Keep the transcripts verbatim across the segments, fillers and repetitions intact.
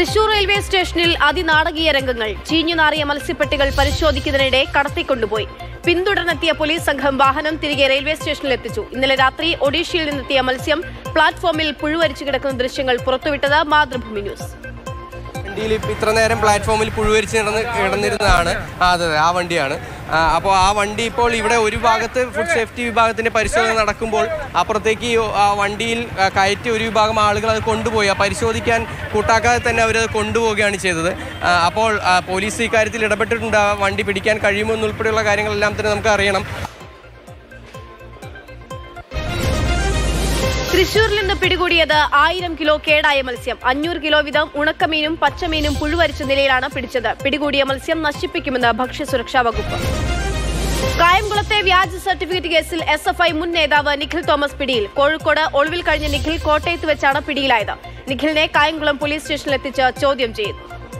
Thrissur railway സ്റ്റേഷനിൽ അതിനാടകീയ രംഗങ്ങൾ. ചീഞ്ഞുനാറിയ മത്സ്യപ്പെട്ടികൾ പരിശോധിക്കുന്നതിനിടെ കടത്തിക്കൊണ്ടുപോയി. പിന്തുടർന്നെത്തിയ police സംഘം വാഹനം തിരികെ റെയിൽവേ സ്റ്റേഷനിലെത്തിച്ചു. ഇന്നലെ രാത്രി ഒഡീഷയിൽ നിന്നെത്തിയ മത്സ്യം പ്ലാറ്റ്ഫോമിൽ പുഴുവരിച്ചു കിടക്കുന്ന ദൃശ്യങ്ങൾ പുറത്തുവിട്ടത് മാതൃഭൂമി ന്യൂസ്. വണ്ടിയിൽ ഇത്ര നേരം പ്ലാറ്റ്ഫോമിൽ പുഴുവരിച്ച് കിടന്ന് കിടന്നിരുന്നതാണ്. അതെ ആ വണ്ടിയാണ്. അപ്പോൾ ആ വണ്ടി ഇപ്പോൾ ഇവിടെ ഒരു ഭാഗത്ത് ഫുഡ് സേഫ്റ്റി വിഭാഗത്തിൻ്റെ പരിശോധന നടക്കുമ്പോൾ അപ്പുറത്തേക്ക് ആ വണ്ടിയിൽ കയറ്റി ഒരു വിഭാഗം ആളുകൾ അത് കൊണ്ടുപോയി. ആ പരിശോധിക്കാൻ കൂട്ടാക്കാതെ തന്നെ അവരത് കൊണ്ടുപോവുകയാണ് ചെയ്തത്. അപ്പോൾ പോലീസ് ഇക്കാര്യത്തിൽ ഇടപെട്ടിട്ടുണ്ട്. ആ വണ്ടി പിടിക്കാൻ കഴിയുമോ എന്നുൾപ്പെടെയുള്ള കാര്യങ്ങളെല്ലാം തന്നെ നമുക്ക് അറിയണം. തൃശൂരിൽ നിന്ന് പിടികൂടിയത് ആയിരം കിലോ കേടായ മത്സ്യം. അഞ്ഞൂറ് കിലോ വീതം ഉണക്കമീനും പച്ചമീനും പുഴുവരിച്ച നിലയിലാണ് പിടിച്ചത്. പിടികൂടിയ മത്സ്യം നശിപ്പിക്കുമെന്ന് ഭക്ഷ്യസുരക്ഷാ വകുപ്പ്. കായംകുളത്തെ വ്യാജ സർട്ടിഫിക്കറ്റ് കേസിൽ എസ് എഫ് ഐ മുൻ നേതാവ് നിഖിൽ തോമസ് പിടിയിൽ. കോഴിക്കോട് ഒളിവിൽ കഴിഞ്ഞ നിഖിൽ കോട്ടയത്ത് വെച്ചാണ് പിടിയിലായത്. നിഖിലിനെ കായംകുളം പോലീസ് സ്റ്റേഷനിലെത്തിച്ച് ചോദ്യം ചെയ്തു.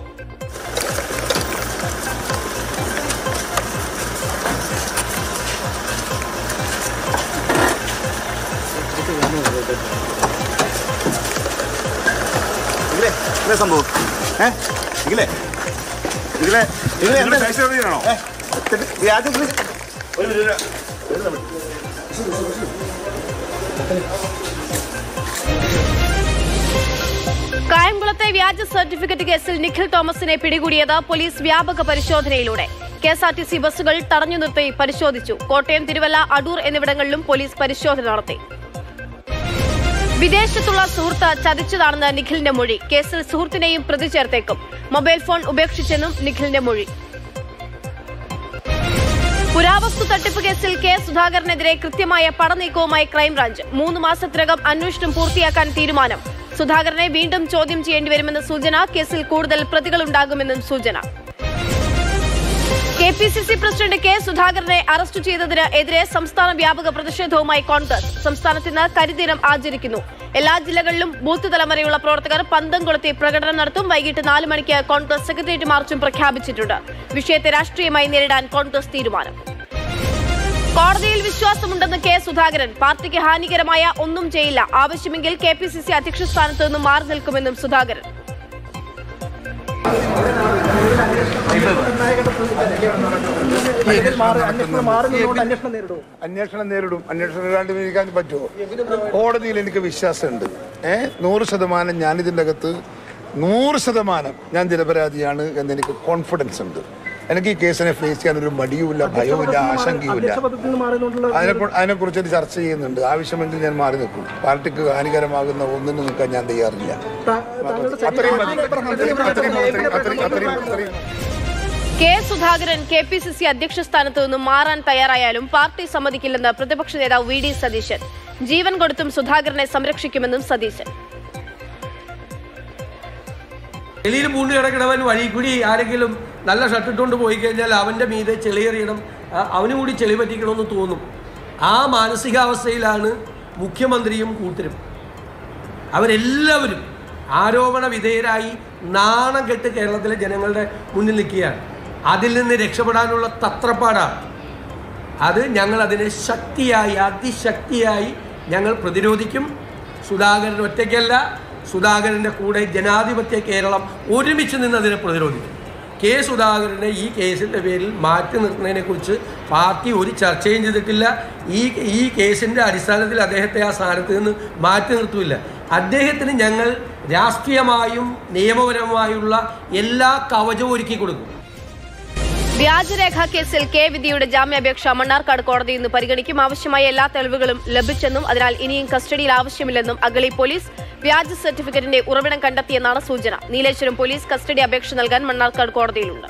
സംഭവം കായംകുളത്തെ വ്യാജ സർട്ടിഫിക്കറ്റ് കേസിൽ നിഖിൽ തോമസിനെ പിടികൂടിയത് പോലീസ് വ്യാപക പരിശോധനയിലൂടെ. K S R T C ബസ്സുകൾ തടഞ്ഞു നിർത്തി പരിശോധിച്ചു. കോട്ടയം, തിരുവല്ല, അടൂർ എന്നിവിടങ്ങളിലും പോലീസ് പരിശോധന നടത്തി. വിദേശത്തുള്ള സുഹൃത്ത് ചതിച്ചതാണെന്ന് നിഖിലിന്റെ മൊഴി. കേസിൽ സുഹൃത്തിനെയും പ്രതി ചേർത്തേക്കും. മൊബൈൽ ഫോൺ ഉപേക്ഷിച്ചെന്നും നിഖിലിന്റെ മൊഴി. പുരാവസ്തു തട്ടിപ്പ് കേസിൽ കെ സുധാകരനെതിരെ കൃത്യമായ പടനീക്കവുമായി ക്രൈംബ്രാഞ്ച്. മൂന്ന് മാസത്തിനകം അന്വേഷണം പൂർത്തിയാക്കാൻ തീരുമാനം. സുധാകരനെ വീണ്ടും ചോദ്യം ചെയ്യേണ്ടിവരുമെന്ന സൂചന. കേസിൽ കൂടുതൽ പ്രതികളുണ്ടാകുമെന്നും സൂചന. K P C C president K സുധാകരനെ അറസ്റ്റ് ചെയ്തതിന് എതിരെ സംസ്ഥാന വ്യാപക പ്രതിഷേധവുമായി കോൺഗ്രസ്. സംസ്ഥാനത്ത് ഇന്ന് കരിദിനം ആചരിക്കുന്നു. എല്ലാ ജില്ലകളിലും ബൂത്ത് തലം വരെയുള്ള പ്രവർത്തകർ പന്തം കൊളുത്തി പ്രകടനം നടത്തും. വൈകിട്ട് നാല് മണിക്ക് കോൺഗ്രസ് സെക്രട്ടേറിയറ്റ് മാർച്ചും പ്രഖ്യാപിച്ചിട്ടുണ്ട്. വിഷയത്തെ രാഷ്ട്രീയമായി നേരിടാൻ കോൺഗ്രസ് തീരുമാനം. കോടതിയിൽ വിശ്വാസമുണ്ടെന്ന് കെ സുധാകരൻ. പാർട്ടിക്ക് ഹാനികരമായ ഒന്നും ചെയ്യില്ല. ആവശ്യമെങ്കിൽ കെ പി സി സി അധ്യക്ഷ സ്ഥാനത്ത് നിന്നും മാറി നിൽക്കുമെന്നും സുധാകരൻ. അന്വേഷണം നേരിടും. അന്വേഷണം നേരിടാണ്ട് ഇരിക്കാൻ പറ്റുമോ? കോടതിയിൽ എനിക്ക് വിശ്വാസമുണ്ട്. ഏഹ് നൂറ് ശതമാനം ഞാനിതിൻ്റെ അകത്ത് നൂറ് ശതമാനം ഞാൻ നിരപരാധിയാണ് എന്നെനിക്ക് കോൺഫിഡൻസ് ഉണ്ട്. എനിക്ക് ഈ കേസിനെ ഫേസ് ചെയ്യാൻ ഒരു മടിയുമില്ല, ഭയവുമില്ല, ആശങ്കയുമില്ല. അതിനെ അതിനെക്കുറിച്ച് ചർച്ച ചെയ്യുന്നുണ്ട്. ആവശ്യമെങ്കിൽ ഞാൻ മാറി നിൽക്കും. പാർട്ടിക്ക് ഹാനികരമാകുന്ന ഒന്നിനും നിൽക്കാൻ ഞാൻ തയ്യാറില്ല. അത്രയും K Sudhakaran K P C C അധ്യക്ഷ സ്ഥാനത്ത് നിന്നും മാറാൻ തയ്യാറായാലും പാർട്ടി സമ്മതിക്കില്ലെന്ന് പ്രതിപക്ഷ നേതാവ് വി ഡി സതീശൻ. ജീവൻ കൊടുത്തും സുധാകരനെ സംരക്ഷിക്കുമെന്നും സതീശൻ. ചെളിയിൽ പൂണ്ട് കിടക്കണവൻ വഴി കൂടി ആരെങ്കിലും നല്ല ഷർട്ടിട്ടുകൊണ്ട് പോയി കഴിഞ്ഞാൽ അവൻ്റെ മീതെ ചെളിയെറിയണം, അവന് കൂടി ചെളി പറ്റിക്കണമെന്ന് തോന്നും. ആ മാനസികാവസ്ഥയിലാണ് മുഖ്യമന്ത്രിയും കൂട്ടരും. അവരെല്ലാവരും ആരോപണ വിധേയരായി നാണം കെട്ട് കേരളത്തിലെ ജനങ്ങളുടെ മുന്നിൽ നിൽക്കുകയാണ്. അതിൽ നിന്ന് രക്ഷപ്പെടാനുള്ള തത്രപ്പാടാണ് അത്. ഞങ്ങൾ അതിനെ ശക്തിയായി, അതിശക്തിയായി ഞങ്ങൾ പ്രതിരോധിക്കും. സുധാകരൻ ഒറ്റയ്ക്കല്ല, സുധാകരൻ്റെ കൂടെ ജനാധിപത്യ കേരളം ഒരുമിച്ച് നിന്ന് അതിനെ പ്രതിരോധിക്കും. കെ സുധാകരനെ ഈ കേസിൻ്റെ പേരിൽ മാറ്റി നിർത്തുന്നതിനെക്കുറിച്ച് പാർട്ടി ഒരു ചർച്ചയും ചെയ്തിട്ടില്ല. ഈ ഈ കേസിൻ്റെ അടിസ്ഥാനത്തിൽ അദ്ദേഹത്തെ ആ സ്ഥാനത്ത് നിന്ന് മാറ്റി നിർത്തില്ല. അദ്ദേഹത്തിന് ഞങ്ങൾ രാഷ്ട്രീയമായും നിയമപരമായുള്ള എല്ലാ കവചവും ഒരുക്കി കൊടുക്കും. വ്യാജരേഖ കേസിൽ കെ വിധിയുടെ ജാമ്യാപേക്ഷ മണ്ണാർക്കാട് കോടതി ഇന്ന് പരിഗണിക്കും. ആവശ്യമായ എല്ലാ തെളിവുകളും ലഭിച്ചെന്നും അതിനാൽ ഇനിയും കസ്റ്റഡിയിൽ ആവശ്യമില്ലെന്നും അഗളി പോലീസ്. വ്യാജ സർട്ടിഫിക്കറ്റിന്റെ ഉറവിടം കണ്ടെത്തിയെന്നാണ് സൂചന. നീലേശ്വരം പോലീസ് കസ്റ്റഡി അപേക്ഷ നൽകാൻ മണ്ണാർക്കാട് കോടതിയിലുണ്ട്.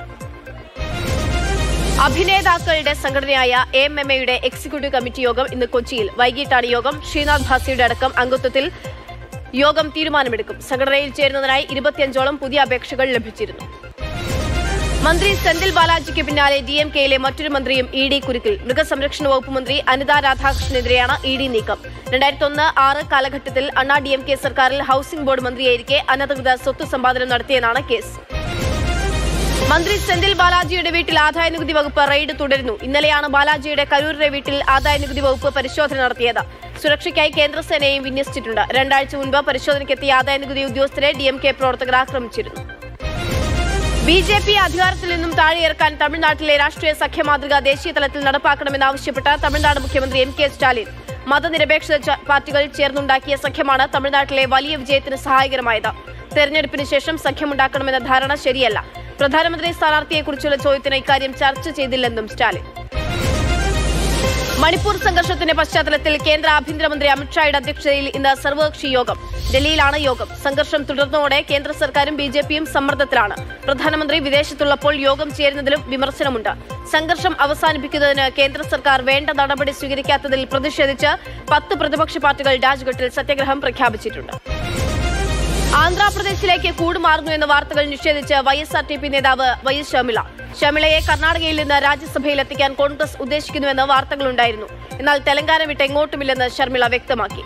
അഭിനേതാക്കളുടെ സംഘടനയായ എ എം എം എയുടെ എക്സിക്യൂട്ടീവ് കമ്മിറ്റി യോഗം ഇന്ന് കൊച്ചിയിൽ. വൈകിട്ടാണ് യോഗം. ശ്രീനാഥ് ഭാസിയുടെ അടക്കം അംഗത്വത്തിൽ യോഗം തീരുമാനമെടുക്കും. സംഘടനയിൽ ചേരുന്നതിനായി ഇരുപത്തിയഞ്ചോളം പുതിയ അപേക്ഷകൾ ലഭിച്ചിരുന്നു. മന്ത്രി സെന്തിൽ ബാലാജിക്ക് പിന്നാലെ ഡി എം കെയിലെ മറ്റൊരു മന്ത്രിയും ഇ ഡി കുരുക്കിൽ. മൃഗസംരക്ഷണ വകുപ്പ് മന്ത്രി അനിത രാധാകൃഷ്ണനെതിരെയാണ് ഇ ഡി നീക്കം. രണ്ടായിരത്തി ഒന്ന് ആറ് കാലഘട്ടത്തിൽ അണ്ണാ ഡി എം കെ സർക്കാരിൽ ഹൌസിംഗ് ബോർഡ് മന്ത്രിയായിരിക്കെ അനധികൃത സ്വത്ത് സമ്പാദനം നടത്തിയെന്നാണ് കേസ്. മന്ത്രി സെന്തിൽ ബാലാജിയുടെ വീട്ടിൽ ആദായനികുതി വകുപ്പ് റെയ്ഡ് തുടരുന്നു. ഇന്നലെയാണ് ബാലാജിയുടെ കരൂരിലെ വീട്ടിൽ ആദായനികുതി വകുപ്പ് പരിശോധന നടത്തിയത്. സുരക്ഷയ്ക്കായി കേന്ദ്രസേനയെയും വിന്യസിച്ചിട്ടുണ്ട്. രണ്ടാഴ്ച മുൻപ് പരിശോധനയ്ക്കെത്തിയ ആദായ നികുതി ഉദ്യോഗസ്ഥരെ ഡി എം കെ പ്രവർത്തകർ ആക്രമിച്ചിരുന്നു. ബി ജെ പി അധികാരത്തിൽ നിന്നും താഴെയിറക്കാൻ തമിഴ്നാട്ടിലെ രാഷ്ട്രീയ സഖ്യ മാതൃക ദേശീയ തലത്തിൽ നടപ്പാക്കണമെന്നാവശ്യപ്പെട്ട് തമിഴ്നാട് മുഖ്യമന്ത്രി എം കെ സ്റ്റാലിൻ. മതനിരപേക്ഷ പാർട്ടികൾ ചേർന്നുണ്ടാക്കിയ സഖ്യമാണ് തമിഴ്നാട്ടിലെ വലിയ വിജയത്തിന് സഹായകരമായത്. തെരഞ്ഞെടുപ്പിന് ശേഷം സഖ്യമുണ്ടാക്കണമെന്ന ധാരണ ശരിയല്ല. പ്രധാനമന്ത്രി സ്ഥാനാർത്ഥിയെക്കുറിച്ചുള്ള ചോദ്യത്തിന് ഇക്കാര്യം ചർച്ച ചെയ്തില്ലെന്നും സ്റ്റാലിൻ. മണിപ്പൂർ സംഘർഷത്തിന്റെ പശ്ചാത്തലത്തിൽ കേന്ദ്ര ആഭ്യന്തരമന്ത്രി അമിത്ഷായുടെ അധ്യക്ഷതയിൽ ഇന്ന് സർവകക്ഷി യോഗം. ഡൽഹിയിലാണ് യോഗം. സംഘർഷം തുടർന്നതോടെ കേന്ദ്ര സർക്കാരും ബി ജെ പിയും സമ്മർദ്ദത്തിലാണ്. പ്രധാനമന്ത്രി വിദേശത്തുള്ളപ്പോൾ യോഗം ചേരുന്നതിലും വിമർശനമുണ്ട്. സംഘർഷം അവസാനിപ്പിക്കുന്നതിന് കേന്ദ്ര സർക്കാർ വേണ്ട നടപടി സ്വീകരിക്കാത്തതിൽ പ്രതിഷേധിച്ച് പത്ത് പ്രതിപക്ഷ പാർട്ടികൾ രാജ്ഘട്ടിൽ സത്യാഗ്രഹം പ്രഖ്യാപിച്ചിട്ടുണ്ട്. ആന്ധ്രാപ്രദേശിലേക്ക് കൂടുമാറുന്നു എന്ന വാർത്തകൾ നിഷേധിച്ച് Y S R T P നേതാവ് വൈ എസ് ഷമിള. ഷമിളയെ കർണാടകയിൽ നിന്ന് രാജ്യസഭയിൽ എത്തിക്കാൻ കോൺഗ്രസ് ഉദ്ദേശിക്കുന്നുവെന്ന് വാർത്തകളുണ്ടായിരുന്നു. എന്നാൽ തെലങ്കാന വിട്ട് എങ്ങോട്ടുമില്ലെന്ന് ഷർമിള വ്യക്തമാക്കി.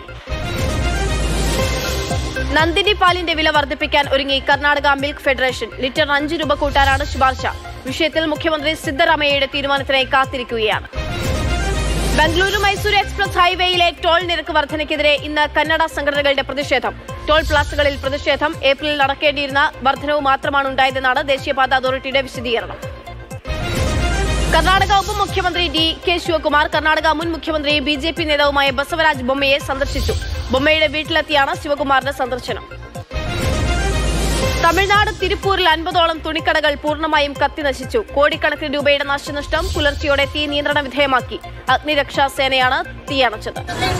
നന്ദിനി പാലിന്റെ വില വർദ്ധിപ്പിക്കാൻ ഒരുങ്ങി കർണാടക മിൽക്ക് ഫെഡറേഷൻ. ലിറ്റർ അഞ്ച് രൂപ കൂട്ടാനാണ് ശുപാർശ. വിഷയത്തിൽ മുഖ്യമന്ത്രി സിദ്ധരാമയ്യയുടെ തീരുമാനത്തിനായി കാത്തിരിക്കുകയാണ്. ബംഗളൂരു മൈസൂർ എക്സ്പ്രസ് ഹൈവേയിലെ ടോൾ നിരക്ക് വർധനയ്ക്കെതിരെ ഇന്ന് കന്നഡ സംഘടനകളുടെ പ്രതിഷേധം. ടോൾ പ്ലാസകളിൽ പ്രതിഷേധം. ഏപ്രിലിൽ നടക്കേണ്ടിയിരുന്ന വർധനവ് മാത്രമാണ് ഉണ്ടായതെന്നാണ് ദേശീയപാത അതോറിറ്റിയുടെ വിശദീകരണം. കർണാടക ഉപമുഖ്യമന്ത്രി ഡി കെ ശിവകുമാർ കർണാടക മുൻ മുഖ്യമന്ത്രി ബി ജെ പി നേതാവുമായ ബസവരാജ് ബൊമ്മയെ സന്ദർശിച്ചു. ബൊമ്മയുടെ വീട്ടിലെത്തിയാണ് ശിവകുമാറിന്റെ സന്ദർശനം. തമിഴ്നാട് തിരുപ്പൂരിൽ അൻപതോളം തുണിക്കടകൾ പൂർണ്ണമായും കത്തിനശിച്ചു. കോടിക്കണക്കിന് രൂപയുടെ നാശനഷ്ടം. പുലർച്ചെയോടെ തീ നിയന്ത്രണ വിധേയമാക്കി. അഗ്നിരക്ഷാ സേനയാണ് തീയണച്ചത്.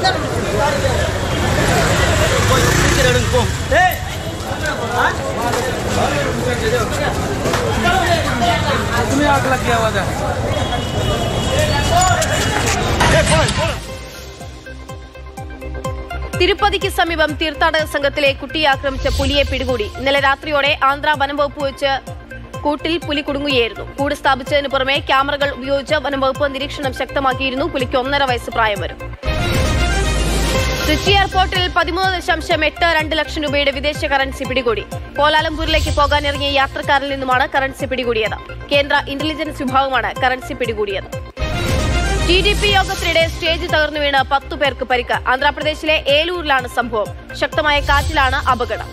തിരുപ്പതിക്ക് സമീപം തീർത്ഥാടക സംഘത്തിലെ കുട്ടിയെ ആക്രമിച്ച പുലിയെ പിടികൂടി. ഇന്നലെ രാത്രിയോടെ ആന്ധ്ര വനംവകുപ്പ് വെച്ച് കൂട്ടിൽ പുലി കുടുങ്ങുകയായിരുന്നു. കൂട് സ്ഥാപിച്ചതിന് പുറമെ ക്യാമറകൾ ഉപയോഗിച്ച് വനംവകുപ്പ് നിരീക്ഷണം ശക്തമാക്കിയിരുന്നു. പുലിക്ക് ഒന്നര വയസ്സ് പ്രായം വരും. ട്രിച്ചി എയർപോർട്ടിൽ പതിമൂന്ന് ദശാംശം എട്ട് രണ്ട് ലക്ഷം രൂപയുടെ വിദേശ കറൻസി പിടികൂടി. കോലാലംപൂരിലേക്ക് പോകാനിറങ്ങിയ യാത്രക്കാരിൽ നിന്നുമാണ് കറൻസി പിടികൂടിയത്. കേന്ദ്ര ഇന്റലിജൻസ് വിഭാഗമാണ് കറൻസി പിടികൂടിയത്. ടി ഡി പി യോഗത്തിനിടെ സ്റ്റേജ് തകർന്നു വീണ് പത്തു പേർക്ക് പരിക്ക്. ആന്ധ്രാപ്രദേശിലെ ഏലൂരിലാണ് സംഭവം. ശക്തമായ കാറ്റിലാണ് അപകടം.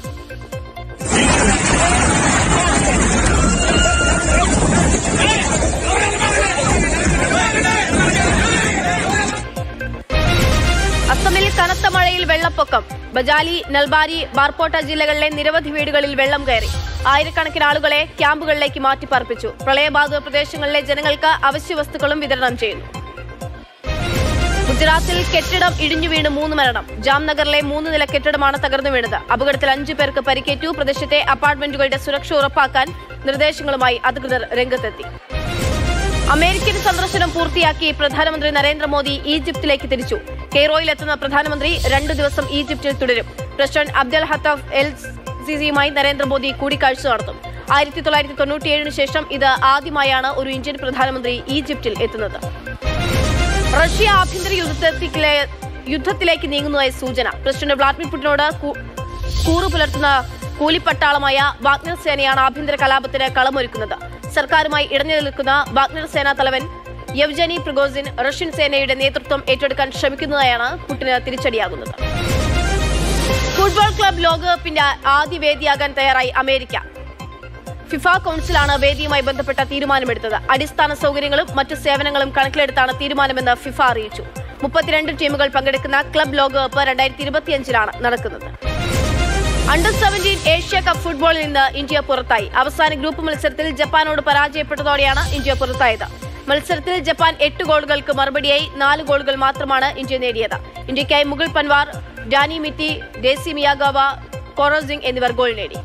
അസമിൽ കനത്ത മഴയിൽ വെള്ളപ്പൊക്കം. ബജാലി, നൽബാരി, ബാർപോട്ട ജില്ലകളിലെ നിരവധി വീടുകളിൽ വെള്ളം കയറി. ആയിരക്കണക്കിന് ആളുകളെ ക്യാമ്പുകളിലേക്ക് മാറ്റിപ്പാർപ്പിച്ചു. പ്രളയബാധിത പ്രദേശങ്ങളിലെ ജനങ്ങൾക്ക് അവശ്യ വസ്തുക്കളും വിതരണം ചെയ്യുന്നു. ഗുജറാത്തിൽ കെട്ടിടം ഇടിഞ്ഞു വീണ് മൂന്ന് മരണം. ജാംനഗറിലെ മൂന്ന് നില കെട്ടിടമാണ് തകർന്നു വീണത്. അപകടത്തിൽ അഞ്ചു പേർക്ക് പരിക്കേറ്റു. പ്രദേശത്തെ അപ്പാർട്ട്മെന്റുകളുടെ സുരക്ഷ ഉറപ്പാക്കാൻ നിർദ്ദേശങ്ങളുമായി അധികൃതർ രംഗത്തെത്തി. അമേരിക്കൻ സന്ദർശനം പൂർത്തിയാക്കി പ്രധാനമന്ത്രി നരേന്ദ്രമോദി ഈജിപ്തിലേക്ക് തിരിച്ചു. കെയ്റോയിലെത്തുന്ന പ്രധാനമന്ത്രി രണ്ടു ദിവസം ഈജിപ്തിൽ തുടരും. പ്രസിഡന്റ് അബ്ദൽ ഹത്തഫ് എൽ സിസിയുമായി നരേന്ദ്രമോദി കൂടിക്കാഴ്ച നടത്തും. ആയിരത്തി തൊള്ളായിരത്തി തൊണ്ണൂറ്റിയേഴിന് ശേഷം ഇത് ആദ്യമായാണ് ഒരു ഇന്ത്യൻ പ്രധാനമന്ത്രി ഈജിപ്തിൽ എത്തുന്നത്. റഷ്യ ആഭ്യന്തര യുദ്ധത്തിലെ യുദ്ധത്തിലേക്ക് നീങ്ങുന്നതായി സൂചന. പ്രസിഡന്റ് വ്ളാഡിമിർ പുടിനോട് കൂറു പുലർത്തുന്ന കൂലിപ്പട്ടാളമായ വാഗ്നർ സേനയാണ് ആഭ്യന്തര കലാപത്തിന് കളമൊരുക്കുന്നത്. സർക്കാരുമായി ഇടഞ്ഞു നിൽക്കുന്ന വാഗ്നർ സേനാ തലവൻ യെവ്ജനി പ്രിഗോസിൻ റഷ്യൻ സേനയുടെ നേതൃത്വം ഏറ്റെടുക്കാൻ ശ്രമിക്കുന്നതായാണ് പുടിന് തിരിച്ചടിയാകുന്നത്. ഫുട്ബോൾ ക്ലബ് ലോകകപ്പിന്റെ ആദ്യ വേദിയാകാൻ തയ്യാറായി അമേരിക്ക. ഫിഫ കൌൺസിലാണ് വേദിയുമായി ബന്ധപ്പെട്ട തീരുമാനമെടുത്തത്. അടിസ്ഥാന സൗകര്യങ്ങളും മറ്റു സേവനങ്ങളും കണക്കിലെടുത്താണ് തീരുമാനമെന്ന് ഫിഫ അറിയിച്ചു. മുപ്പത്തിരണ്ട് ടീമുകൾ പങ്കെടുക്കുന്ന ക്ലബ് ലോകകപ്പ് രണ്ടായിരത്തി ഇരുപത്തിയഞ്ചിലാണ് നടക്കുന്നത്. അണ്ടർ സെവന്റീൻ ഏഷ്യ കപ്പ് ഫുട്ബോളിൽ നിന്ന് ഇന്ത്യ പുറത്തായി. അവസാന ഗ്രൂപ്പ് മത്സരത്തിൽ ജപ്പാനോട് പരാജയപ്പെട്ടതോടെയാണ് ഇന്ത്യ പുറത്തായത്. മത്സരത്തിൽ ജപ്പാൻ എട്ട് ഗോളുകൾക്ക് മറുപടിയായി നാല് ഗോളുകൾ മാത്രമാണ് ഇന്ത്യ നേടിയത്. ഇന്ത്യയ്ക്കായി മുകുൾ പൻവാർ, ഡാനി മിത്തി, ഡേസി മിയാഗാവ, കൊറോസിംഗ് എന്നിവർ ഗോൾ നേടി.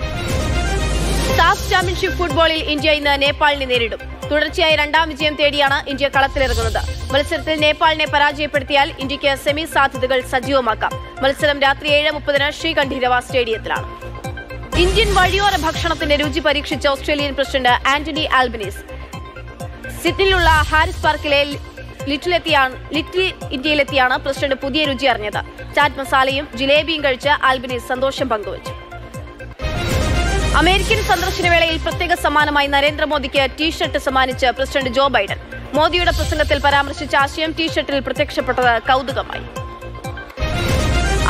സാഫ് ചാമ്പ്യൻഷിപ്പ് ഫുട്ബോളിൽ ഇന്ത്യ ഇന്ന് നേപ്പാളിനെ നേരിടും. തുടർച്ചയായി രണ്ടാം വിജയം തേടിയാണ് ഇന്ത്യ കളത്തിലിറങ്ങുന്നത്. മത്സരത്തിൽ നേപ്പാളിനെ പരാജയപ്പെടുത്തിയാൽ ഇന്ത്യയ്ക്ക് സെമി സാധ്യതകൾ സജീവമാക്കാം. മത്സരം രാത്രി ഏഴ് മുപ്പതിന് ശ്രീകണ്ഠീരവ സ്റ്റേഡിയത്തിലാണ്. ഇന്ത്യൻ വഴിയോര ഭക്ഷണത്തിന്റെ രുചി പരീക്ഷിച്ച ഓസ്ട്രേലിയൻ പ്രസിഡന്റ് ആന്റണി ആൽബനീസ് സിഡ്നിയിലുള്ള ഹാരിസ് പാർക്കിലെ ലിറ്റിലെത്തിയാണ് ലിറ്റിൽ ഇന്ത്യയിലെത്തിയാണ് പ്രസിഡന്റ് പുതിയ രുചി അറിഞ്ഞത്. ചാറ്റ് മസാലയും ജിലേബിയും കഴിച്ച് ആൽബനീസ് സന്തോഷം പങ്കുവച്ചു. അമേരിക്കൻ സന്ദർശനവേളയിൽ പ്രത്യേക സമ്മാനമായി നരേന്ദ്രമോദിക്ക് ടീഷർട്ട് സമ്മാനിച്ച് പ്രസിഡന്റ് ജോ ബൈഡൻ. മോദിയുടെ പ്രസംഗത്തിൽ പരാമർശിച്ച ആശയം ടീഷർട്ടിൽ പ്രത്യക്ഷപ്പെട്ടത് കൗതുകമായി.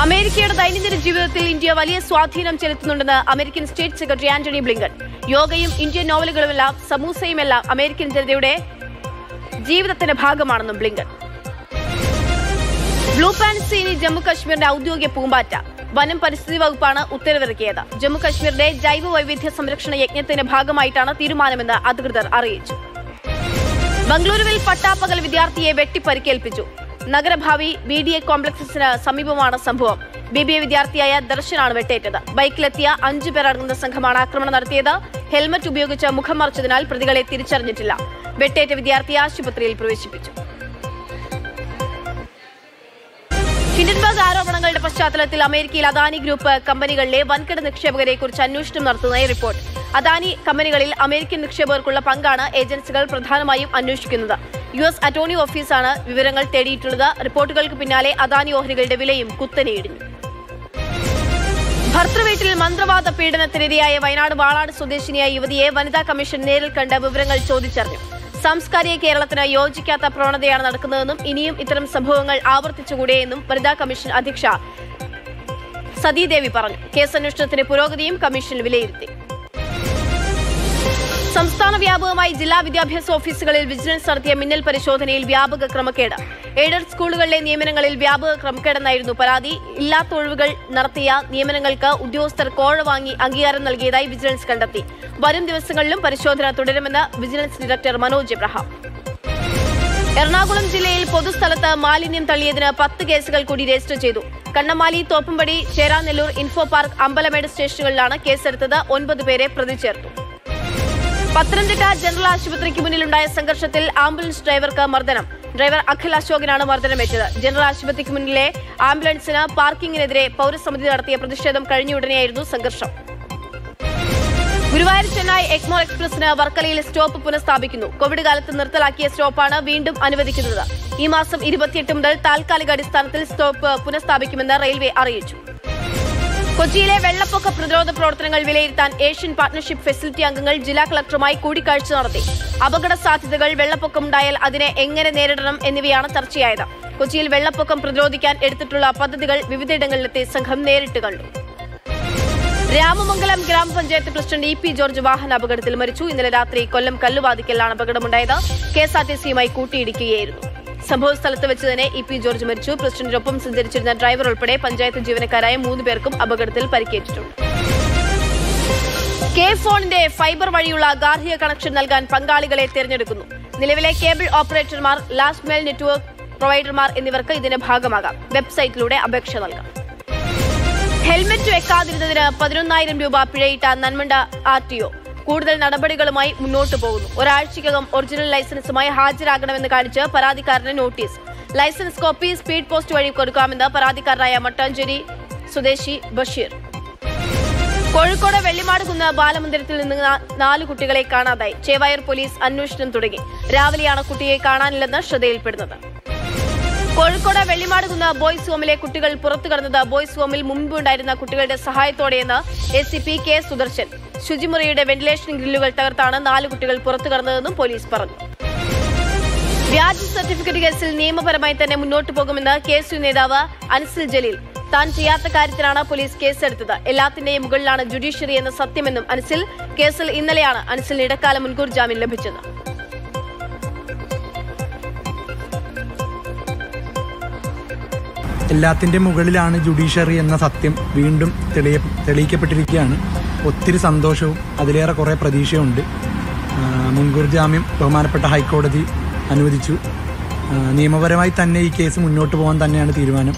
അമേരിക്കയുടെ ദൈനംദിന ജീവിതത്തിൽ ഇന്ത്യ വലിയ സ്വാധീനം ചെലുത്തുന്നുണ്ടെന്ന് American state secretary Anthony Blinken. യോഗയും ഇന്ത്യൻ നോവലുകളുമെല്ലാം സമൂസയുമെല്ലാം അമേരിക്കൻ ജനതയുടെ ജീവിതത്തിന്റെ ഭാഗമാണെന്നും ബ്ലിങ്കൻ. ബ്ലൂ പാൻസ് ഇനി ജമ്മു കശ്മീരിന്റെ ഔദ്യോഗിക പൂമ്പാറ്റ. വനം പരിസ്ഥിതി വകുപ്പാണ് ഉത്തരവിറക്കിയത്. ജമ്മു കശ്മീരിന്റെ ജൈവ വൈവിധ്യ സംരക്ഷണ യജ്ഞത്തിന്റെ ഭാഗമായിട്ടാണ് തീരുമാനമെന്ന് അധികൃതർ അറിയിച്ചു. ബംഗളൂരുവിൽ പട്ടാപ്പകൽ വിദ്യാർത്ഥിയെ വെട്ടിപ്പരിക്കേൽപ്പിച്ചു. നഗരഭാവി ബി ഡി എ കോംപ്ലക്സിന് സമീപമാണ് സംഭവം. ബി ബി എ വിദ്യാർത്ഥിയായ ദർശനാണ് വെട്ടേറ്റത്. ബൈക്കിലെത്തിയ അഞ്ചു പേർ അടങ്ങുന്ന സംഘമാണ് ആക്രമണം നടത്തിയത്. ഹെൽമറ്റ് ഉപയോഗിച്ച് മുഖം മറച്ചതിനാൽ പ്രതികളെ തിരിച്ചറിഞ്ഞിട്ടില്ല. വെട്ടേറ്റ വിദ്യാർത്ഥിയെ ആശുപത്രിയിൽ പ്രവേശിപ്പിച്ചു. ഹിൻഡൻബർഗ് ആരോപണങ്ങളുടെ പശ്ചാത്തലത്തിൽ അമേരിക്കയിൽ അദാനി ഗ്രൂപ്പ് കമ്പനികളിലെ വൻകിട നിക്ഷേപകരെ കുറിച്ച് അന്വേഷണം നടത്തുന്നതായി റിപ്പോർട്ട്. അദാനി കമ്പനികളിൽ അമേരിക്കൻ നിക്ഷേപകർക്കുള്ള പങ്കാണ് ഏജൻസികൾ പ്രധാനമായും അന്വേഷിക്കുന്നത്. യു എസ് അറ്റോർണി ഓഫീസാണ് വിവരങ്ങൾ തേടിയിട്ടുള്ളത്. റിപ്പോർട്ടുകൾക്ക് പിന്നാലെ അദാനി ഓഹരികളുടെ വിലയും കുത്തനെ ഇടിഞ്ഞു. ഭർത്തൃവീട്ടിൽ മന്ത്രവാദ പീഡനത്തിനിരയായ വയനാട് വാളാട് സ്വദേശിനിയായ യുവതിയെ വനിതാ കമ്മീഷൻ നേരിൽ കണ്ട് വിവരങ്ങൾ ചോദിച്ചറിഞ്ഞു. സാംസ്കാരിക കേരളത്തിന് യോജിക്കാത്ത പ്രവണതയാണ് നടക്കുന്നതെന്നും ഇനിയും ഇത്തരം സംഭവങ്ങൾ ആവർത്തിച്ചുകൂടെയെന്നും വനിതാ കമ്മീഷൻ അധ്യക്ഷ സതീദേവി പറഞ്ഞു. കേസന്വേഷണത്തിന്റെ പുരോഗതിയും കമ്മീഷൻ വിലയിരുത്തി. സംസ്ഥാന വ്യാപകമായി ജില്ലാ വിദ്യാഭ്യാസ ഓഫീസുകളിൽ വിജിലൻസ് നടത്തിയ മിന്നൽ പരിശോധനയിൽ വ്യാപക ക്രമക്കേട്. എയ്ഡഡ് സ്കൂളുകളിലെ നിയമനങ്ങളിൽ വ്യാപക ക്രമക്കേടെന്നായിരുന്നു പരാതി. ഇല്ലാത്ത ഒഴിവുകൾ നടത്തിയ നിയമനങ്ങൾക്ക് ഉദ്യോഗസ്ഥർ കോഴ വാങ്ങി അംഗീകാരം നൽകിയതായി വിജിലൻസ് കണ്ടെത്തി. വരും ദിവസങ്ങളിലും പരിശോധന തുടരുമെന്ന് vigilance director Manoj Abraham. Ernakulam ജില്ലയിൽ പൊതുസ്ഥലത്ത് മാലിന്യം തള്ളിയതിന് പത്ത് കേസുകൾ കൂടി രജിസ്റ്റർ ചെയ്തു. കണ്ണമാലി, തോപ്പുംപടി, ചേരാനെല്ലൂർ, ഇൻഫോ പാർക്ക്, അമ്പലമേട് സ്റ്റേഷനുകളിലാണ് കേസെടുത്തത്. ഒൻപത് പേരെ പ്രതി ചേർത്തു. പത്തനംതിട്ട ജനറൽ ആശുപത്രിക്ക് മുന്നിലുണ്ടായ സംഘർഷത്തിൽ ആംബുലൻസ് ഡ്രൈവർക്ക് മർദ്ദനം. ഡ്രൈവർ അഖിൽ അശോകനാണ് മർദ്ദനമേറ്റത്. ജനറൽ ആശുപത്രിക്ക് മുന്നിലെ ആംബുലൻസിന് പാർക്കിംഗിനെതിരെ പൌരസമിതി നടത്തിയ പ്രതിഷേധം കഴിഞ്ഞയുടനെയായിരുന്നു സംഘർഷം. ഗുരുവായൂർ ചെന്നൈ എക്മോർ എക്സ്പ്രസിന് വർക്കലയിൽ സ്റ്റോപ്പ് പുനഃസ്ഥാപിക്കുന്നു. കോവിഡ് കാലത്ത് നിർത്തലാക്കിയ സ്റ്റോപ്പാണ് വീണ്ടും അനുവദിക്കുന്നത്. ഈ മാസം ഇരുപത്തിയെട്ട് മുതൽ താൽക്കാലിക അടിസ്ഥാനത്തിൽ സ്റ്റോപ്പ് പുനഃസ്ഥാപിക്കുമെന്ന് റെയിൽവേ അറിയിച്ചു. കൊച്ചിയിലെ വെള്ളപ്പൊക്ക പ്രതിരോധ പ്രവർത്തനങ്ങൾ വിലയിരുത്താൻ ഏഷ്യൻ പാർട്ണർഷിപ്പ് ഫെസിലിറ്റി അംഗങ്ങൾ ജില്ലാ കളക്ടറുമായി കൂടിക്കാഴ്ച നടത്തി. അപകട സാധ്യതകൾ, വെള്ളപ്പൊക്കമുണ്ടായാൽ അതിനെ എങ്ങനെ നേരിടണം എന്നിവയാണ് ചർച്ചയായത്. കൊച്ചിയിൽ വെള്ളപ്പൊക്കം പ്രതിരോധിക്കാൻ എടുത്തിട്ടുള്ള പദ്ധതികൾ വിവിധയിടങ്ങളിലെത്തി സംഘം നേരിട്ട് കണ്ടു. രാമമംഗലം ഗ്രാമപഞ്ചായത്ത് പ്രസിഡന്റ് ഇ പി ജോർജ് വാഹന അപകടത്തിൽ മരിച്ചു. ഇന്നലെ രാത്രി കൊല്ലം കല്ലുവാതിക്കലാണ് അപകടമുണ്ടായത്. കെ എസ് ആർ ടി സിയുമായി കൂട്ടിയിടിക്കുകയായിരുന്നു. സംഭവസ്ഥലത്ത് വെച്ച് തന്നെ ഇ പി ജോർജ് മരിച്ചു. പ്രസിഡന്റിനൊപ്പം സഞ്ചരിച്ചിരുന്ന ഡ്രൈവർ ഉൾപ്പെടെ പഞ്ചായത്ത് ജീവനക്കാരായ മൂന്ന് പേർക്കും അപകടത്തിൽ പരിക്കേറ്റിട്ടുണ്ട്. കെ ഫോണിന്റെ ഫൈബർ വഴിയുള്ള ഗാർഹിക കണക്ഷൻ നൽകാൻ പങ്കാളികളെ തിരഞ്ഞെടുക്കുന്നു. നിലവിലെ കേബിൾ ഓപ്പറേറ്റർമാർ, ലാസ്റ്റ് മൈൽ നെറ്റ്വർക്ക് പ്രൊവൈഡർമാർ എന്നിവർക്ക് ഇതിന്റെ ഭാഗമാകാം. വെബ്സൈറ്റിലൂടെ അപേക്ഷ നൽകാം. ഹെൽമറ്റ് വെക്കാതിരുന്നതിന് പതിനൊന്നായിരം രൂപ പിഴയിട്ട നന്മണ്ട ആർ ടി ഒ കൂടുതൽ നടപടികളുമായി മുന്നോട്ടു പോകുന്നു. ഒരാഴ്ചയ്ക്കകം ഒറിജിനൽ ലൈസൻസുമായി ഹാജരാകണമെന്ന് കാണിച്ച് പരാതിക്കാരന് notice. Licence copy speed post വഴി കൊടുക്കാമെന്ന് പരാതിക്കാരനായ മട്ടാഞ്ചേരി സ്വദേശി ബഷീർ. കോഴിക്കോട് വെള്ളിമാടുകുന്ന് ബാലമന്ദിരത്തിൽ നിന്ന് നാല് കുട്ടികളെ കാണാതായി. ചേവായൂർ പോലീസ് അന്വേഷണം തുടങ്ങി. രാവിലെയാണ് കുട്ടിയെ കാണാനില്ലെന്ന് ശ്രദ്ധയിൽപ്പെടുന്നത്. കോഴിക്കോട് വെള്ളിമാടുകുന്ന് ബോയ്സ് ഹോമിലെ കുട്ടികൾ പുറത്തു കടന്നത് ബോയ്സ് ഹോമിൽ മുമ്പുണ്ടായിരുന്ന കുട്ടികളുടെ സഹായത്തോടെയെന്ന് A C P K Sudarshan. ശുചിമുറിയുടെ വെന്റിലേഷൻ ഗ്രില്ലുകൾ തകർത്താണ് നാല് കുട്ടികൾ പുറത്തു കടന്നതെന്നും പോലീസ് പറഞ്ഞു. വ്യാജ സർട്ടിഫിക്കറ്റ് കേസിൽ നിയമപരമായി തന്നെ മുന്നോട്ടു പോകുമെന്ന് കെ എസ് യു നേതാവ് അൻസിൽ ജലീൽ. താൻ ചെയ്യാത്ത കാര്യത്തിലാണ് പോലീസ് കേസെടുത്തത്. എല്ലാത്തിന്റെയും മുകളിലാണ് ജുഡീഷ്യറി എന്ന സത്യമെന്നും അൻസിൽ. കേസിൽ ഇന്നലെയാണ് അൻസിലിന് ഇടക്കാല മുൻകൂർ ജാമ്യം ലഭിച്ചത്. എല്ലാത്തിൻ്റെ മുകളിലാണ് ജുഡീഷ്യറി എന്ന സത്യം വീണ്ടും തെളിയ തെളിയിക്കപ്പെട്ടിരിക്കുകയാണ്. ഒത്തിരി സന്തോഷവും അതിലേറെ കുറേ പ്രതീക്ഷയുണ്ട്. മുൻകൂർ ജാമ്യം ബഹുമാനപ്പെട്ട ഹൈക്കോടതി അനുവദിച്ചു. നിയമപരമായി തന്നെ ഈ കേസ് മുന്നോട്ട് പോകാൻ തന്നെയാണ് തീരുമാനം.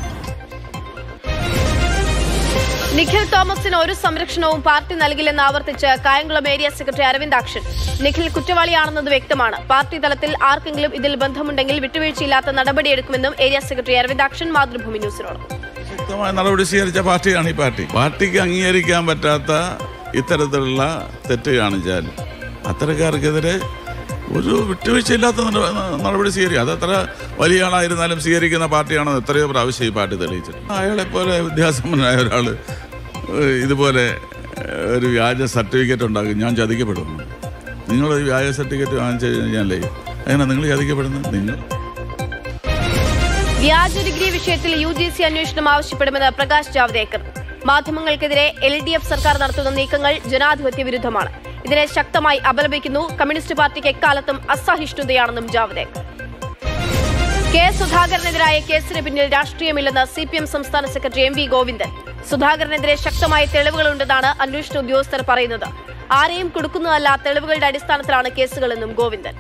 നിഖിൽ തോമസിന് ഒരു സംരക്ഷണവും പാർട്ടി നൽകില്ലെന്ന് ആവർത്തിച്ച് കായംകുളം ഏരിയ സെക്രട്ടറി അരവിന്ദാക്ഷൻ. നിഖിൽ കുറ്റവാളിയാണെന്നത് വ്യക്തമാണ്. പാർട്ടി തലത്തിൽ ആർക്കെങ്കിലും ഇതിൽ ബന്ധമുണ്ടെങ്കിൽ വിട്ടുവീഴ്ചയില്ലാത്ത നടപടിയെടുക്കുമെന്നും ഏരിയ സെക്രട്ടറി അരവിന്ദാക്ഷൻ മാതൃഭൂമി ന്യൂസിനോട്. ശക്തമായ നടപടി സ്വീകരിച്ച പാർട്ടിയാണ് ഈ പാർട്ടി. പാർട്ടിക്ക് അംഗീകരിക്കാൻ പറ്റാത്ത ഇത്തരത്തിലുള്ള തെറ്റ് കാണിച്ചാൽ അത്തരക്കാർക്കെതിരെ ഒരു വിട്ടുവീഴ്ചയില്ലാത്ത നടപടി സ്വീകരിക്കുക. അതത്ര വലിയ ആളായിരുന്നാലും സ്വീകരിക്കുന്ന പാർട്ടിയാണെന്ന് എത്രയോ പ്രാവശ്യം ഈ പാർട്ടി തെളിയിച്ചിട്ടുണ്ട്. അയാളെപ്പോലെ വിദ്യാസമ്പന്നനായ ഒരാൾ ഇതുപോലെ ഒരു വ്യാജ സർട്ടിഫിക്കറ്റ് ഉണ്ടാക്കും. ഞാൻ ചതിക്കപ്പെടുന്നു. നിങ്ങൾ ഈ വ്യാജ സർട്ടിഫിക്കറ്റ് വാങ്ങിച്ചു കഴിഞ്ഞാലേ അങ്ങനെ നിങ്ങൾ ചതിക്കപ്പെടുന്നത്. നിങ്ങൾ വ്യാജ ഡിഗ്രി വിഷയത്തിൽ യു ജി സി അന്വേഷണം ആവശ്യപ്പെടുമെന്ന് പ്രകാശ് ജാവ്ദേക്കർ. മാധ്യമങ്ങൾക്കെതിരെ എൽ ഡി എഫ് സർക്കാർ നടത്തുന്ന നീക്കങ്ങൾ ജനാധിപത്യ വിരുദ്ധമാണ്. ഇതിനെ ശക്തമായി അപലപിക്കുന്നു. കമ്മ്യൂണിസ്റ്റ് പാർട്ടിക്ക് എക്കാലത്തും അസഹിഷ്ണുതയാണെന്നും ജാവ്ദേക്കർ. കെ സുധാകരനെതിരായ കേസിന് പിന്നിൽ രാഷ്ട്രീയമില്ലെന്ന് സി പി എം സംസ്ഥാന സെക്രട്ടറി എം വി ഗോവിന്ദൻ. സുധാകരനെതിരെ ശക്തമായ തെളിവുകളുണ്ടെന്നാണ് അന്വേഷണ ഉദ്യോഗസ്ഥർ പറയുന്നത്. ആരെയും കൊടുക്കുന്നതല്ല, തെളിവുകളുടെ അടിസ്ഥാനത്തിലാണ് കേസുകളെന്നും ഗോവിന്ദൻ.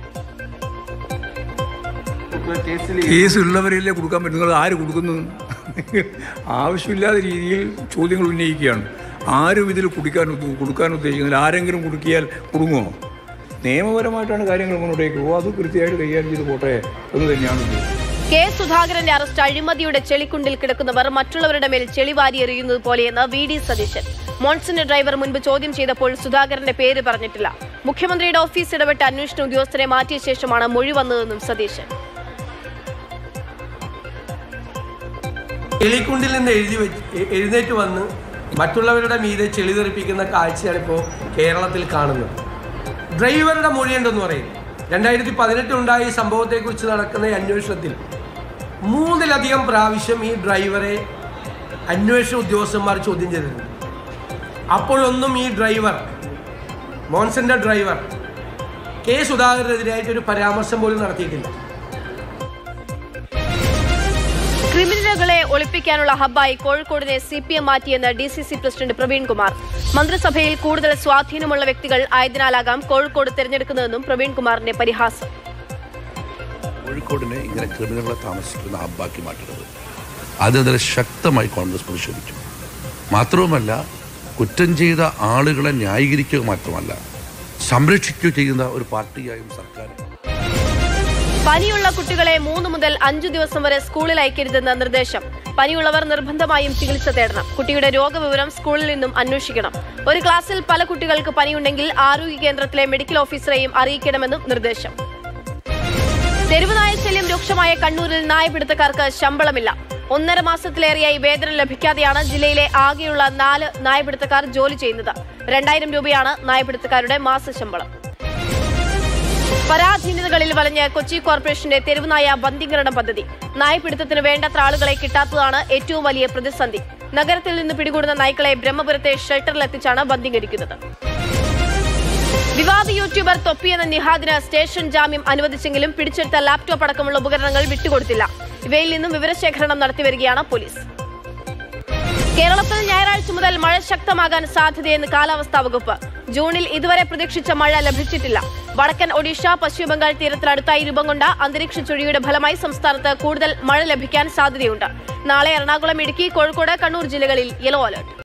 കേസുള്ളവരല്ലേ കൊടുക്കാൻ പറ്റുന്നത്, ആര് കൊടുക്കുന്നു? ആവശ്യമില്ലാത്ത രീതിയിൽ ചോദ്യങ്ങൾ ഉന്നയിക്കുകയാണ്. ആരും ഇതിൽ കുടിക്കാൻ കൊടുക്കാൻ ഉദ്ദേശിക്കുന്നില്ല. ആരെങ്കിലും കുടുക്കിയാൽ കുടുങ്ങുമോ? നിയമപരമായിട്ടാണ് കാര്യങ്ങൾ മുന്നോട്ടേക്ക് പോകുക. അത് കൃത്യമായിട്ട് കൈകാര്യം ചെയ്ത് പോട്ടെ എന്ന് തന്നെയാണ് ഉദ്ദേശിച്ചത്. കെ സുധാകരന്റെ അറസ്റ്റ് അഴിമതിയുടെ ചെളിക്കുണ്ടിൽ കിടക്കുന്നവർ മറ്റുള്ളവരുടെ മേൽ ചെളിവാരി എറിയുന്നത് പോലെയെന്ന് വി ഡി സതീശൻ. മോൺസന്റെ ഡ്രൈവർ മുൻപ് ചോദ്യം ചെയ്തപ്പോൾ സുധാകരന്റെ പേര് പറഞ്ഞിട്ടില്ല. മുഖ്യമന്ത്രിയുടെ ഓഫീസ് ഇടപെട്ട് അന്വേഷണ ഉദ്യോഗസ്ഥരെ മാറ്റിയ ശേഷമാണ് മൊഴി വന്നതെന്നും സതീശൻ. ചെളിക്കുണ്ടിൽ നിന്ന് എഴുതി എഴുന്നേറ്റ് വന്ന് മറ്റുള്ളവരുടെ മീതെ ചെളി തെറിപ്പിക്കുന്ന കാഴ്ചയാണ് ഇപ്പോൾ കേരളത്തിൽ കാണുന്നത്. ഡ്രൈവറുടെ മൊഴിയുണ്ടെന്ന് പറയുന്നു. രണ്ടായിരത്തി പതിനെട്ടുണ്ടായ ഈ സംഭവത്തെക്കുറിച്ച് നടക്കുന്ന ഈ അന്വേഷണത്തിൽ മൂന്നിലധികം പ്രാവശ്യം ഈ ഡ്രൈവറെ അന്വേഷണ ഉദ്യോഗസ്ഥന്മാർ ചോദ്യം ചെയ്തിട്ടുണ്ട്. അപ്പോഴൊന്നും ഈ ഡ്രൈവർ, മോൺസന്റെ ഡ്രൈവർ, കെ സുധാകരനെതിരായിട്ടൊരു പരാമർശം പോലും നടത്തിയിട്ടില്ല. ക്രിമിനലുകളെ ഒളിപ്പിക്കാനുള്ള ഹബ്ബായി കോഴിക്കോടിനെ സി പി എം മാറ്റിയെന്ന് D C C president Praveen Kumar. മന്ത്രിസഭയിൽ കൂടുതൽ സ്വാധീനമുള്ള വ്യക്തികൾ ആയതിനാലാകാം കോഴിക്കോട് തെരഞ്ഞെടുക്കുന്നതെന്നും പ്രവീൺ കുമാറിന്റെ പരിഹാസം. കോഴിക്കോടിനെ ഇങ്ങനെ ക്രിമിനലുകളെ താമസിക്കുന്ന ഹബ്ബാക്കി മാറ്റുന്നത് അതിനെതിരെ ശക്തമായി കോൺഗ്രസ് പ്രതിഷേധിച്ചു. മാത്രവുമല്ല, കുറ്റം ചെയ്ത ആളുകളെ ന്യായീകരിക്കുക മാത്രമല്ല, സംരക്ഷിക്കുക ചെയ്യുന്ന ഒരു പാർട്ടിയായും സർക്കാർ. പനിയുള്ള കുട്ടികളെ മൂന്ന് മുതൽ അഞ്ചു ദിവസം വരെ സ്കൂളിൽ അയക്കരുതെന്ന നിർദ്ദേശം. പനിയുള്ളവർ നിർബന്ധമായും ചികിത്സ തേടണം. കുട്ടിയുടെ രോഗവിവരം സ്കൂളിൽ നിന്നും അന്വേഷിക്കണം. ഒരു ക്ലാസ്സിൽ പല കുട്ടികൾക്ക് പനിയുണ്ടെങ്കിൽ ആരോഗ്യ കേന്ദ്രത്തിലെ മെഡിക്കൽ ഓഫീസറെയും അറിയിക്കണമെന്നും നിർദ്ദേശം. തെരുവുനായ ശല്യം രൂക്ഷമായ കണ്ണൂരിൽ നായപിടുത്തക്കാർക്ക് ശമ്പളമില്ല. ഒന്നര മാസത്തിലേറെയായി വേതനം ലഭിക്കാതെയാണ് ജില്ലയിലെ ആകെയുള്ള നാല് നായപിടുത്തക്കാർ ജോലി ചെയ്യുന്നത്. രണ്ടായിരം രൂപയാണ് നായപിടുത്തക്കാരുടെ മാസശമ്പളം. പരാധീനതകളിൽ വലഞ്ഞ് കൊച്ചി കോർപ്പറേഷന്റെ തെരുവുനായ ബന്ധികരണം പദ്ധതി. നായപിടുത്തത്തിന് വേണ്ടത്ര ആളുകളെ കിട്ടാത്തതാണ് ഏറ്റവും വലിയ പ്രതിസന്ധി. നഗരത്തിൽ നിന്ന് പിടികൂടുന്ന നായ്ക്കളെ ബ്രഹ്മപുരത്തെ ഷെൽട്ടറിലെത്തിച്ചാണ് ബന്ധികരിക്കുന്നത്. വിവാദ യൂട്യൂബർ തൊപ്പി എന്ന നിഹാദിന് സ്റ്റേഷൻ ജാമ്യം അനുവദിച്ചെങ്കിലും പിടിച്ചെടുത്ത ലാപ്ടോപ്പ് അടക്കമുള്ള ഉപകരണങ്ങൾ വിട്ടുകൊടുത്തില്ല. ഇവയിൽ നിന്നും വിവരശേഖരണം നടത്തിവരികയാണ് പോലീസ്. കേരളത്തിൽ ഞായറാഴ്ച മുതൽ മഴ ശക്തമാകാൻ സാധ്യതയെന്ന് കാലാവസ്ഥാ വകുപ്പ്. ജൂണിൽ ഇതുവരെ പ്രതീക്ഷിച്ച മഴ ലഭിച്ചിട്ടില്ല. വടക്കൻ ഒഡീഷ, പശ്ചിമബംഗാൾ തീരത്തിനടുത്തായി രൂപം കൊണ്ട അന്തരീക്ഷ ചുഴിയുടെ ഫലമായി സംസ്ഥാനത്ത് കൂടുതൽ മഴ ലഭിക്കാൻ സാധ്യതയുണ്ട്. നാളെ എറണാകുളം, ഇടുക്കി, കോഴിക്കോട്, കണ്ണൂർ ജില്ലകളിൽ യെല്ലോ അലർട്ട്.